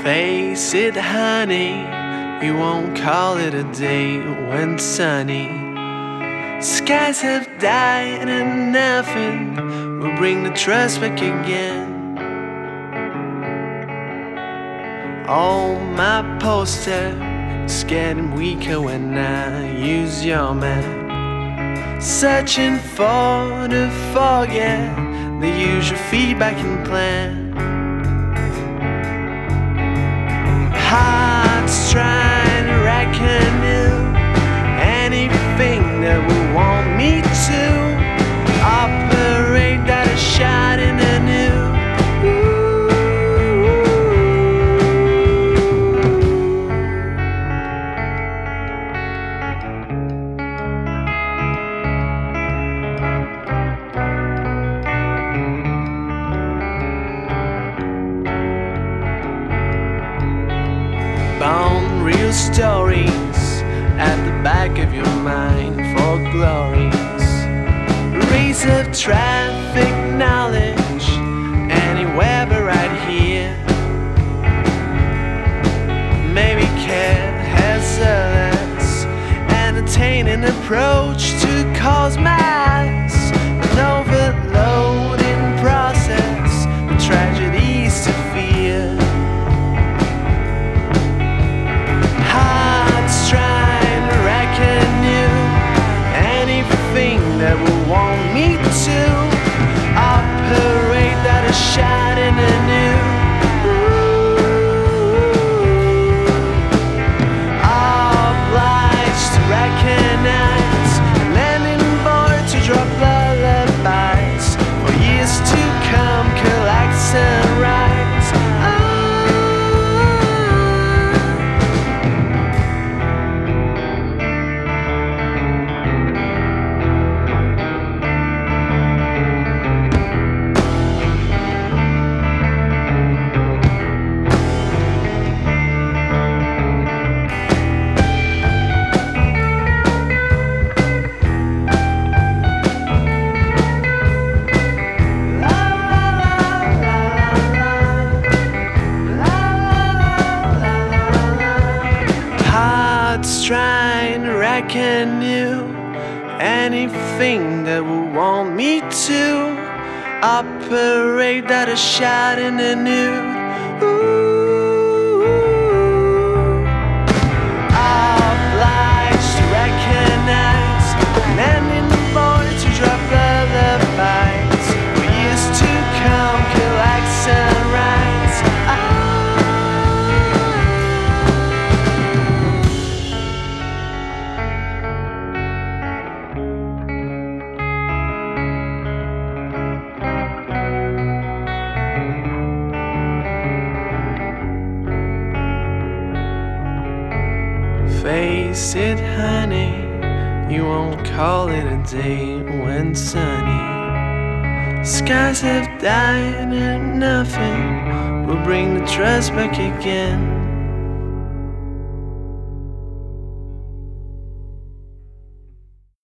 Face it, honey, you won't call it a day when sunny. Skies have died and nothing will bring the trust back again. Oh, my poster is getting weaker when I use your map, searching for to forget the usual feedback and plan. Hearts trying to reckon anything that will want me to operate that a shot in a new. Bound real stories at the back of your mind for glories. Race of traffic knowledge anywhere but right here. Maybe care has a less entertaining approach to cause mass, an overloading process with tragedies to fear. That will want me to operate that a shot in a new. Obliged to recognize, landing board to drop lullabies for years to come, collect sunrise. Trying to reckon you anything that will want me to operate that a shot in the nude. Obliged to recognize, landing the border to drop lullabies for years to come, collect sunrise. Face it, honey, you won't call it a day when sunny. Skies have died and nothing will bring the trust back again.